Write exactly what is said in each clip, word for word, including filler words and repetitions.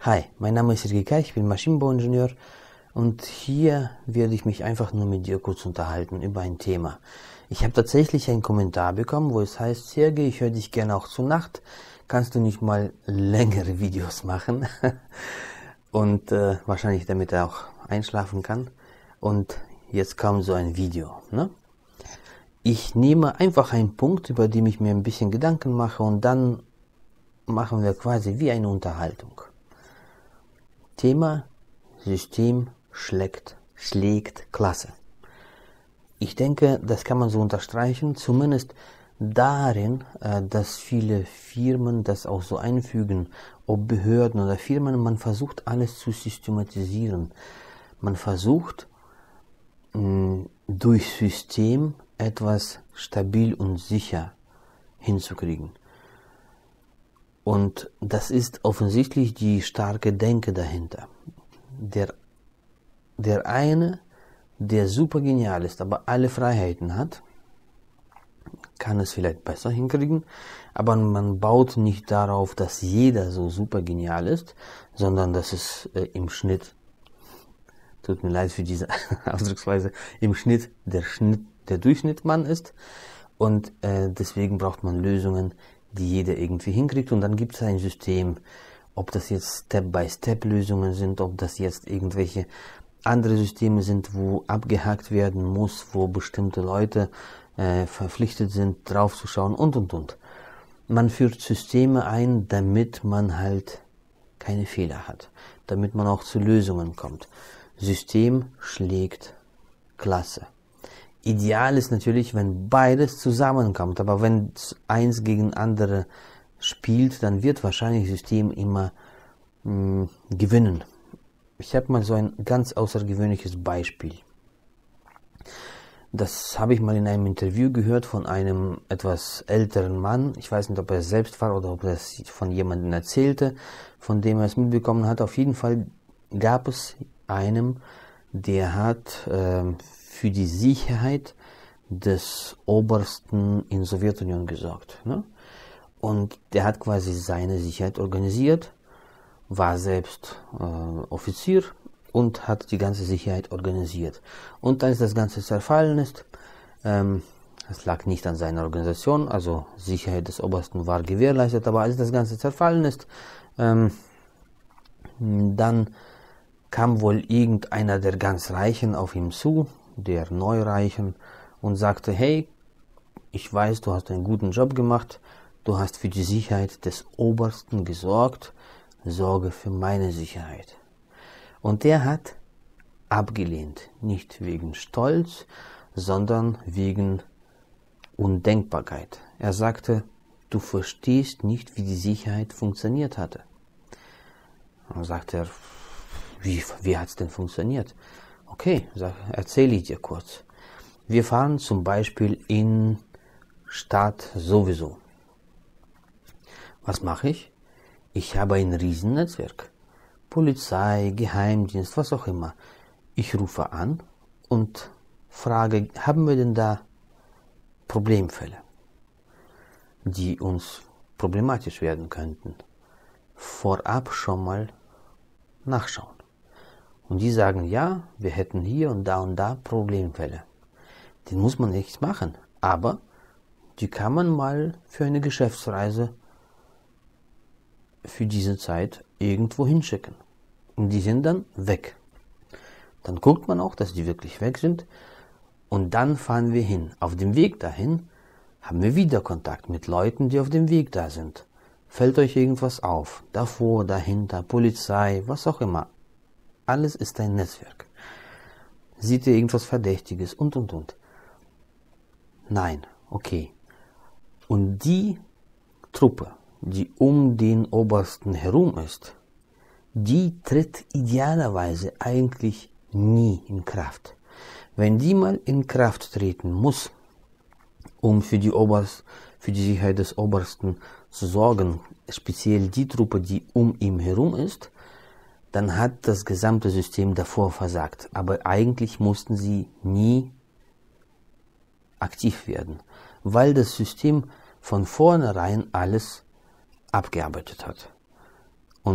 Hi, mein Name ist Sergei Kai, ich bin Maschinenbauingenieur und hier werde ich mich einfach nur mit dir kurz unterhalten über ein Thema. Ich habe tatsächlich einen Kommentar bekommen, wo es heißt, Sergei, ich höre dich gerne auch zur Nacht, kannst du nicht mal längere Videos machen? Und äh, wahrscheinlich damit er auch einschlafen kann. Und jetzt kam so ein Video. Ne? Ich nehme einfach einen Punkt, über den ich mir ein bisschen Gedanken mache und dann machen wir quasi wie eine Unterhaltung. Thema System schlägt, schlägt Klasse. Ich denke, das kann man so unterstreichen, zumindest darin, dass viele Firmen das auch so einfügen, ob Behörden oder Firmen, man versucht alles zu systematisieren. Man versucht durch System etwas stabil und sicher hinzukriegen. Und das ist offensichtlich die starke Denke dahinter. Der, der eine, der super genial ist, aber alle Freiheiten hat, kann es vielleicht besser hinkriegen, aber man baut nicht darauf, dass jeder so super genial ist, sondern dass es äh, im Schnitt, tut mir leid für diese Ausdrucksweise, im Schnitt der Schnitt, der Durchschnittsmann ist und äh, deswegen braucht man Lösungen, die jeder irgendwie hinkriegt und dann gibt es ein System, ob das jetzt Step-by-Step-Lösungen sind, ob das jetzt irgendwelche andere Systeme sind, wo abgehakt werden muss, wo bestimmte Leute äh, verpflichtet sind, draufzuschauen und und und. Man führt Systeme ein, damit man halt keine Fehler hat, damit man auch zu Lösungen kommt. System schlägt Klasse. Ideal ist natürlich, wenn beides zusammenkommt, aber wenn eins gegen andere spielt, dann wird wahrscheinlich das System immer mh, gewinnen. Ich habe mal so ein ganz außergewöhnliches Beispiel. Das habe ich mal in einem Interview gehört von einem etwas älteren Mann. Ich weiß nicht, ob er es selbst war oder ob er es von jemandem erzählte, von dem er es mitbekommen hat. Auf jeden Fall gab es einen, der hat äh, für die Sicherheit des Obersten in der Sowjetunion gesorgt. Ne? Und der hat quasi seine Sicherheit organisiert, war selbst äh, Offizier und hat die ganze Sicherheit organisiert. Und als das Ganze zerfallen ist, ähm, es lag nicht an seiner Organisation, also Sicherheit des Obersten war gewährleistet, aber als das Ganze zerfallen ist, ähm, dann kam wohl irgendeiner der ganz Reichen auf ihn zu, der Neureichen, und sagte, hey, ich weiß, du hast einen guten Job gemacht, du hast für die Sicherheit des Obersten gesorgt, sorge für meine Sicherheit. Und der hat abgelehnt, nicht wegen Stolz, sondern wegen Undenkbarkeit. Er sagte, du verstehst nicht, wie die Sicherheit funktioniert hatte. Dann sagte er, wie, wie hat es denn funktioniert? Okay, erzähle ich dir kurz. Wir fahren zum Beispiel in Stadt sowieso. Was mache ich? Ich habe ein Riesennetzwerk. Polizei, Geheimdienst, was auch immer. Ich rufe an und frage, haben wir denn da Problemfälle, die uns problematisch werden könnten? Vorab schon mal nachschauen. Und die sagen, ja, wir hätten hier und da und da Problemfälle. Den muss man nichts machen, aber die kann man mal für eine Geschäftsreise für diese Zeit irgendwo hinschicken. Und die sind dann weg. Dann guckt man auch, dass die wirklich weg sind. Und dann fahren wir hin. Auf dem Weg dahin haben wir wieder Kontakt mit Leuten, die auf dem Weg da sind. Fällt euch irgendwas auf? Davor, dahinter, Polizei, was auch immer. Alles ist ein Netzwerk. Seht ihr irgendwas Verdächtiges und und und. Nein, okay. Und die Truppe, die um den Obersten herum ist, die tritt idealerweise eigentlich nie in Kraft. Wenn die mal in Kraft treten muss, um für die, Oberst, für die Sicherheit des Obersten zu sorgen, speziell die Truppe, die um ihn herum ist, dann hat das gesamte System davor versagt. Aber eigentlich mussten sie nie aktiv werden, weil das System von vornherein alles abgearbeitet hat. Und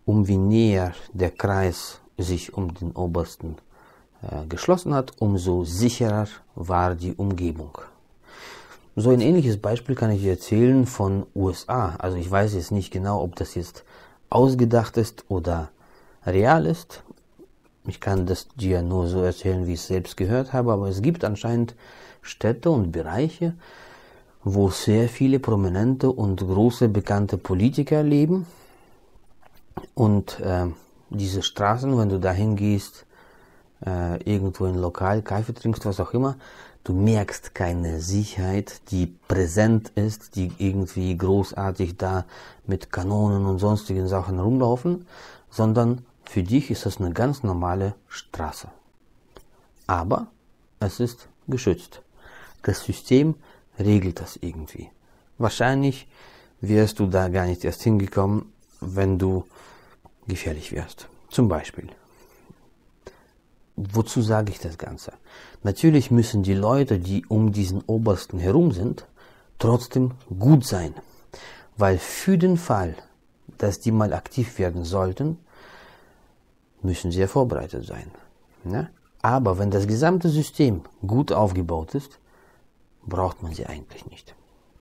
um wie näher der Kreis sich um den Obersten äh, geschlossen hat, umso sicherer war die Umgebung. So ein ähnliches Beispiel kann ich dir erzählen von U S A. Also ich weiß jetzt nicht genau, ob das jetzt ausgedacht ist oder real ist. Ich kann das dir nur so erzählen, wie ich es selbst gehört habe, aber es gibt anscheinend Städte und Bereiche, wo sehr viele prominente und große bekannte Politiker leben. Und äh, diese Straßen, wenn du dahin gehst, äh, irgendwo in Lokal, Kaffee trinkst, was auch immer, du merkst keine Sicherheit, die präsent ist, die irgendwie großartig da mit Kanonen und sonstigen Sachen rumlaufen, sondern für dich ist das eine ganz normale Straße. Aber es ist geschützt. Das System regelt das irgendwie. Wahrscheinlich wärst du da gar nicht erst hingekommen, wenn du gefährlich wärst. Zum Beispiel. Wozu sage ich das Ganze? Natürlich müssen die Leute, die um diesen Obersten herum sind, trotzdem gut sein. Weil für den Fall, dass die mal aktiv werden sollten, müssen sie ja vorbereitet sein. Ja? Aber wenn das gesamte System gut aufgebaut ist, braucht man sie eigentlich nicht.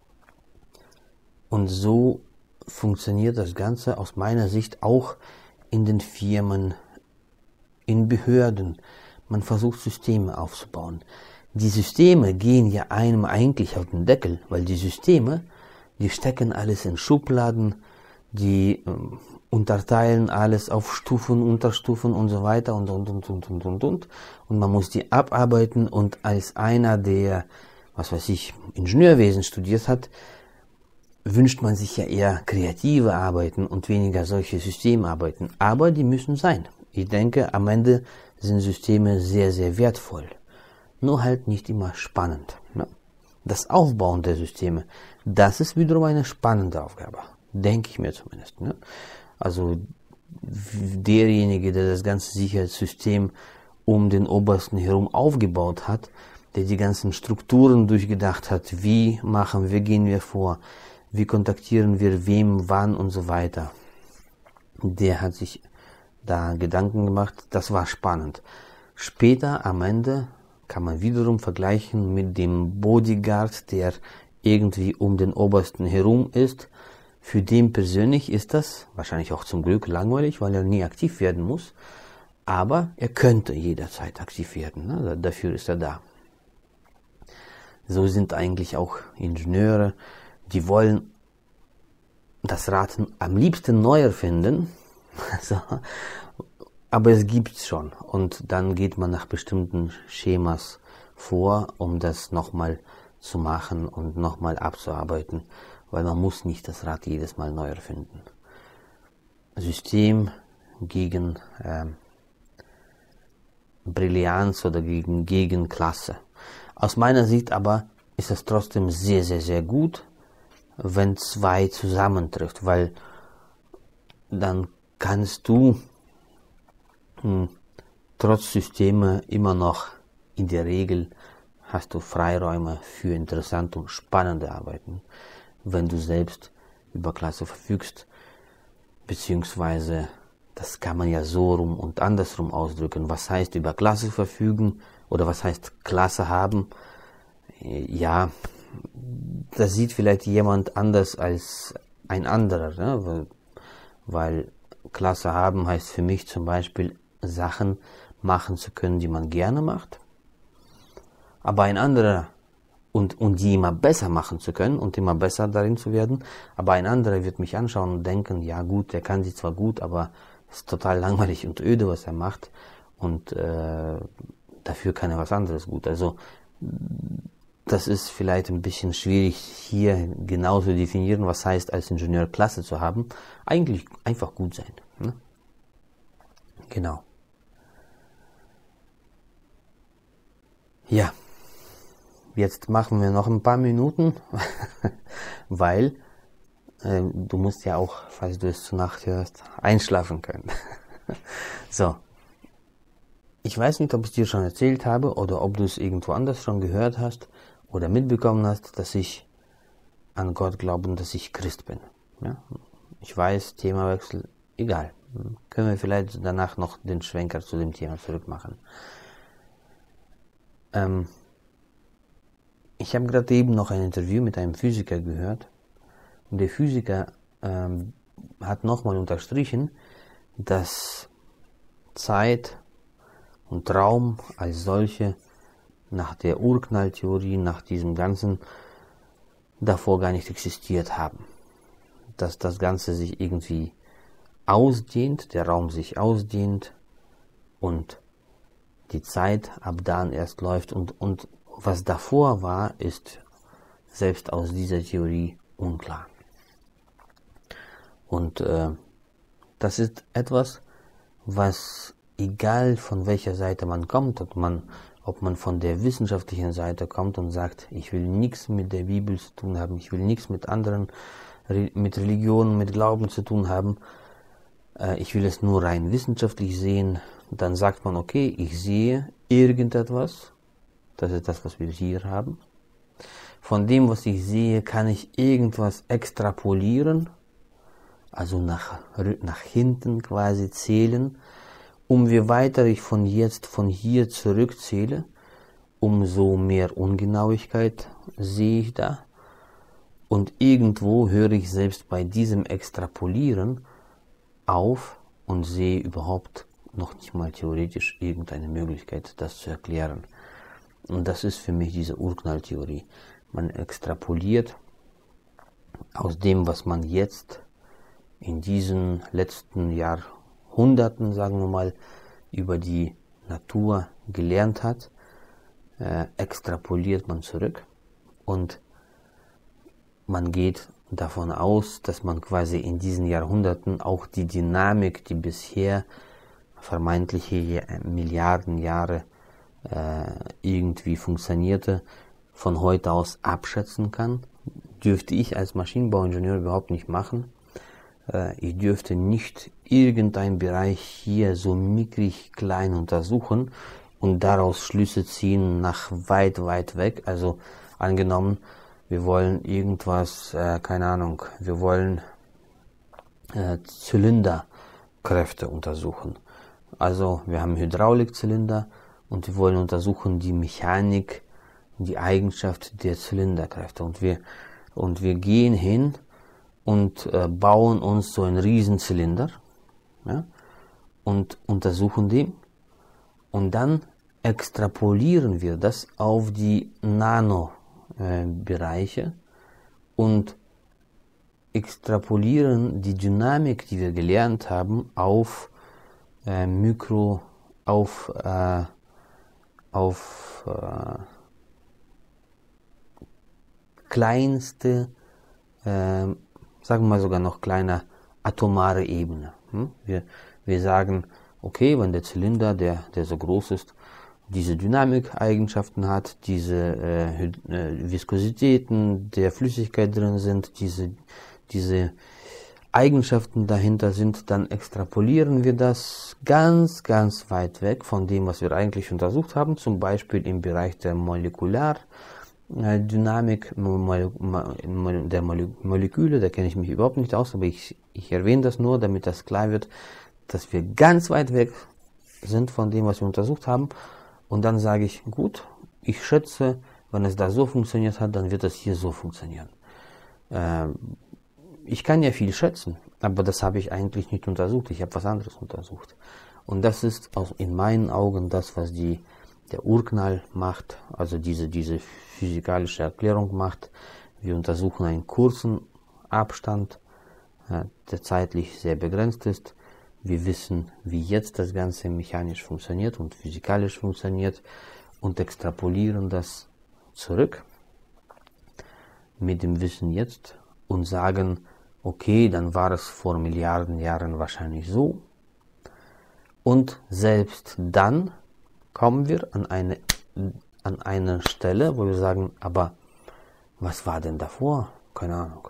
Und so funktioniert das Ganze aus meiner Sicht auch in den Firmen, in Behörden. Man versucht Systeme aufzubauen. Die Systeme gehen ja einem eigentlich auf den Deckel, weil die Systeme, die stecken alles in Schubladen, die äh, unterteilen alles auf Stufen, Unterstufen und so weiter und und und und und und und und man muss die abarbeiten und als einer, der, was weiß ich, Ingenieurwesen studiert hat, wünscht man sich ja eher kreative Arbeiten und weniger solche Systemarbeiten. Aber die müssen sein. Ich denke, am Ende sind Systeme sehr, sehr wertvoll. Nur halt nicht immer spannend. Ne? Das Aufbauen der Systeme, das ist wiederum eine spannende Aufgabe. Denke ich mir zumindest. Ne? Also derjenige, der das ganze Sicherheitssystem um den Obersten herum aufgebaut hat, der die ganzen Strukturen durchgedacht hat, wie machen wir, gehen wir vor, wie kontaktieren wir wem, wann und so weiter. Der hat sich da Gedanken gemacht, das war spannend. Später am Ende kann man wiederum vergleichen mit dem Bodyguard, der irgendwie um den Obersten herum ist. Für den persönlich ist das wahrscheinlich auch zum Glück langweilig, weil er nie aktiv werden muss. Aber er könnte jederzeit aktiv werden. Ne? Dafür ist er da. So sind eigentlich auch Ingenieure, die wollen das Rad am liebsten neu erfinden. So. Aber es gibt es schon. Und dann geht man nach bestimmten Schemas vor, um das nochmal zu machen und nochmal abzuarbeiten. Weil man muss nicht das Rad jedes Mal neu erfinden. System gegen ähm, Brillanz oder gegen Gegenklasse. Aus meiner Sicht aber ist es trotzdem sehr, sehr, sehr gut, wenn zwei zusammentrifft, weil dann kannst du hm, trotz Systeme immer noch in der Regel hast du Freiräume für interessante und spannende Arbeiten, wenn du selbst über Klasse verfügst, beziehungsweise das kann man ja so rum und andersrum ausdrücken. Was heißt über Klasse verfügen oder was heißt Klasse haben? Ja, das sieht vielleicht jemand anders als ein anderer, ne? weil, weil Klasse haben heißt für mich zum Beispiel Sachen machen zu können, die man gerne macht, aber ein anderer und, und die immer besser machen zu können und immer besser darin zu werden, aber ein anderer wird mich anschauen und denken, ja gut, der kann sie zwar gut, aber es ist total langweilig und öde, was er macht und äh, dafür kann er was anderes gut. Also das ist vielleicht ein bisschen schwierig hier genau zu definieren, was heißt als Ingenieur Klasse zu haben. Eigentlich einfach gut sein. Ne? Genau. Ja, jetzt machen wir noch ein paar Minuten, weil äh, du musst ja auch, falls du es zur Nacht hörst, einschlafen können. So. Ich weiß nicht, ob ich dir schon erzählt habe oder ob du es irgendwo anders schon gehört hast oder mitbekommen hast, dass ich an Gott glaube und dass ich Christ bin. Ja? Ich weiß, Themawechsel, egal. Können wir vielleicht danach noch den Schwenker zu dem Thema zurückmachen. Ähm, ich habe gerade eben noch ein Interview mit einem Physiker gehört. Und der Physiker ähm, hat nochmal unterstrichen, dass Zeit und Raum als solche nach der Urknalltheorie, nach diesem Ganzen davor gar nicht existiert haben. Dass das Ganze sich irgendwie ausdehnt, der Raum sich ausdehnt und die Zeit ab dann erst läuft. Und, und was davor war, ist selbst aus dieser Theorie unklar. Und äh, das ist etwas, was egal von welcher Seite man kommt, ob man, ob man von der wissenschaftlichen Seite kommt und sagt, ich will nichts mit der Bibel zu tun haben, ich will nichts mit anderen, mit Religionen, mit Glauben zu tun haben, äh, ich will es nur rein wissenschaftlich sehen, dann sagt man, okay, ich sehe irgendetwas, das ist das, was wir hier haben. Von dem, was ich sehe, kann ich irgendwas extrapolieren, also nach, nach hinten quasi zählen. Umso weiter ich von jetzt, von hier zurückzähle, umso mehr Ungenauigkeit sehe ich da. Und irgendwo höre ich selbst bei diesem Extrapolieren auf und sehe überhaupt noch nicht mal theoretisch irgendeine Möglichkeit, das zu erklären. Und das ist für mich diese Urknalltheorie. Man extrapoliert aus dem, was man jetzt in diesen letzten Jahrhunderten, sagen wir mal, über die Natur gelernt hat, äh, extrapoliert man zurück und man geht davon aus, dass man quasi in diesen Jahrhunderten auch die Dynamik, die bisher vermeintliche Milliarden Jahre äh, irgendwie funktionierte, von heute aus abschätzen kann. Dürfte ich als Maschinenbauingenieur überhaupt nicht machen. Ich dürfte nicht irgendeinen Bereich hier so mickrig klein untersuchen und daraus Schlüsse ziehen nach weit, weit weg. Also angenommen, wir wollen irgendwas, äh, keine Ahnung, wir wollen äh, Zylinderkräfte untersuchen. Also wir haben Hydraulikzylinder und wir wollen untersuchen die Mechanik, die Eigenschaft der Zylinderkräfte. Und wir, und wir gehen hin und äh, bauen uns so einen Riesenzylinder, ja, und untersuchen den und dann extrapolieren wir das auf die Nanobereiche äh, und extrapolieren die Dynamik, die wir gelernt haben, auf äh, Mikro, auf, äh, auf äh, kleinste, äh, sagen wir mal sogar noch kleiner, atomare Ebene. Wir, wir sagen, okay, wenn der Zylinder, der, der so groß ist, diese Dynamik-Eigenschaften hat, diese äh, äh, Viskositäten der Flüssigkeit drin sind, diese, diese Eigenschaften dahinter sind, dann extrapolieren wir das ganz, ganz weit weg von dem, was wir eigentlich untersucht haben, zum Beispiel im Bereich der Molekular- Dynamik der Moleküle, da kenne ich mich überhaupt nicht aus, aber ich, ich erwähne das nur, damit das klar wird, dass wir ganz weit weg sind von dem, was wir untersucht haben. Und dann sage ich, gut, ich schätze, wenn es da so funktioniert hat, dann wird es hier so funktionieren. Ähm, ich kann ja viel schätzen, aber das habe ich eigentlich nicht untersucht, ich habe was anderes untersucht. Und das ist auch in meinen Augen das, was die der Urknall macht, also diese, diese physikalische Erklärung macht. Wir untersuchen einen kurzen Abstand, äh, der zeitlich sehr begrenzt ist. Wir wissen, wie jetzt das Ganze mechanisch funktioniert und physikalisch funktioniert und extrapolieren das zurück mit dem Wissen jetzt und sagen, okay, dann war es vor Milliarden Jahren wahrscheinlich so. Und selbst dann kommen wir an eine, an eine Stelle, wo wir sagen, aber was war denn davor? Keine Ahnung.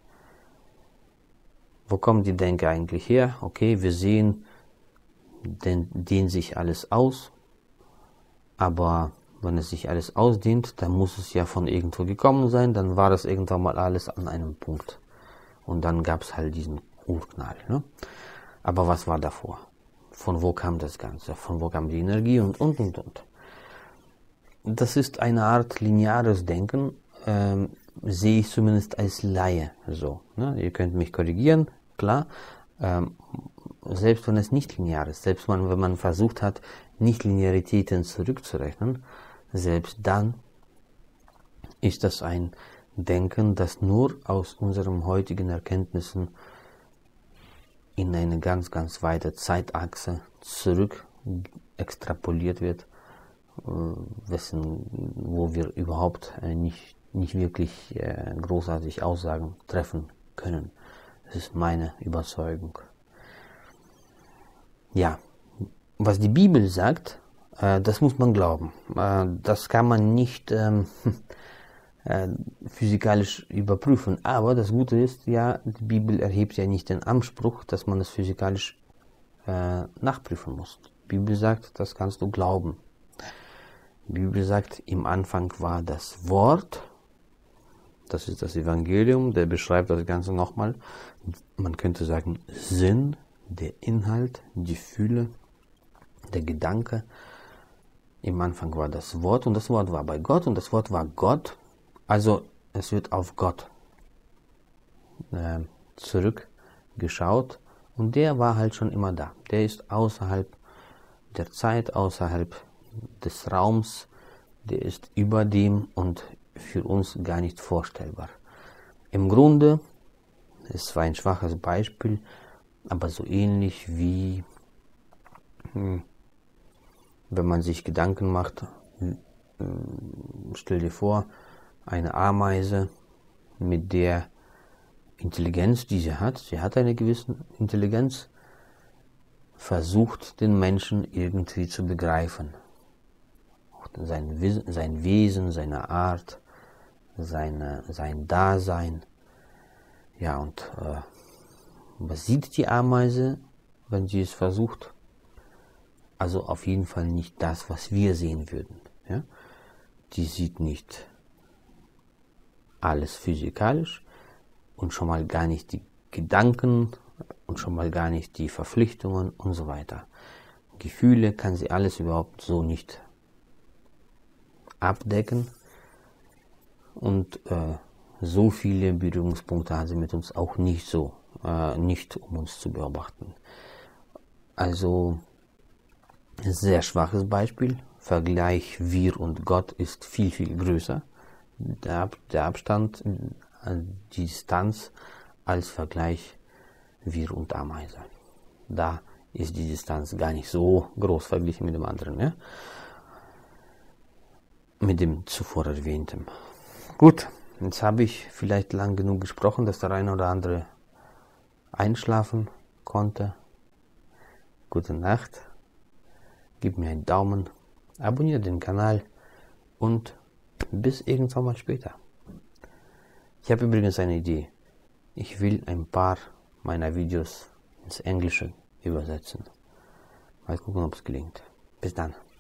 Wo kommt die Denke eigentlich her? Okay, wir sehen, den, dehnt sich alles aus, aber wenn es sich alles ausdehnt, dann muss es ja von irgendwo gekommen sein, dann war es irgendwann mal alles an einem Punkt. Und dann gab es halt diesen Urknall. Ne? Aber was war davor? Von wo kam das Ganze? Von wo kam die Energie und, und, und, und. Das ist eine Art lineares Denken, ähm, sehe ich zumindest als Laie so. Ne? Ihr könnt mich korrigieren, klar. Ähm, selbst wenn es nicht linear ist, selbst man, wenn man versucht hat, Nichtlinearitäten zurückzurechnen, selbst dann ist das ein Denken, das nur aus unseren heutigen Erkenntnissen in eine ganz, ganz weite Zeitachse zurück extrapoliert wird, wessen, wo wir überhaupt nicht, nicht wirklich großartig Aussagen treffen können. Das ist meine Überzeugung. Ja, was die Bibel sagt, das muss man glauben. Das kann man nicht ähm, physikalisch überprüfen. Aber das Gute ist, ja, die Bibel erhebt ja nicht den Anspruch, dass man es physikalisch äh, nachprüfen muss. Die Bibel sagt, das kannst du glauben. Die Bibel sagt, im Anfang war das Wort, das ist das Evangelium, der beschreibt das Ganze nochmal. Man könnte sagen, Sinn, der Inhalt, die Fülle, der Gedanke. Im Anfang war das Wort und das Wort war bei Gott und das Wort war Gott. Also es wird auf Gott äh, zurückgeschaut und der war halt schon immer da. Der ist außerhalb der Zeit, außerhalb des Raums, der ist über dem und für uns gar nicht vorstellbar. Im Grunde, es war ein schwaches Beispiel, aber so ähnlich wie, hm, wenn man sich Gedanken macht, hm, stell dir vor, eine Ameise mit der Intelligenz, die sie hat, sie hat eine gewisse Intelligenz, versucht den Menschen irgendwie zu begreifen. Sein, sein Wesen, seine Art, seine, sein Dasein. Ja, und äh, was sieht die Ameise, wenn sie es versucht? Also auf jeden Fall nicht das, was wir sehen würden. Ja? Die sieht nicht alles physikalisch und schon mal gar nicht die Gedanken und schon mal gar nicht die Verpflichtungen und so weiter. Gefühle kann sie alles überhaupt so nicht abdecken und äh, so viele Berührungspunkte hat sie mit uns auch nicht so, äh, nicht um uns zu beobachten. Also sehr schwaches Beispiel. Vergleich wir und Gott ist viel, viel größer. Der, der Abstand, die Distanz als Vergleich wir und Ameise. Da ist die Distanz gar nicht so groß verglichen mit dem anderen, ja? Mit dem zuvor erwähnten. Gut, jetzt habe ich vielleicht lang genug gesprochen, dass der eine oder andere einschlafen konnte. Gute Nacht, gib mir einen Daumen, abonniere den Kanal und bis irgendwann mal später. Ich habe übrigens eine Idee. Ich will ein paar meiner Videos ins Englische übersetzen. Mal gucken, ob es gelingt. Bis dann.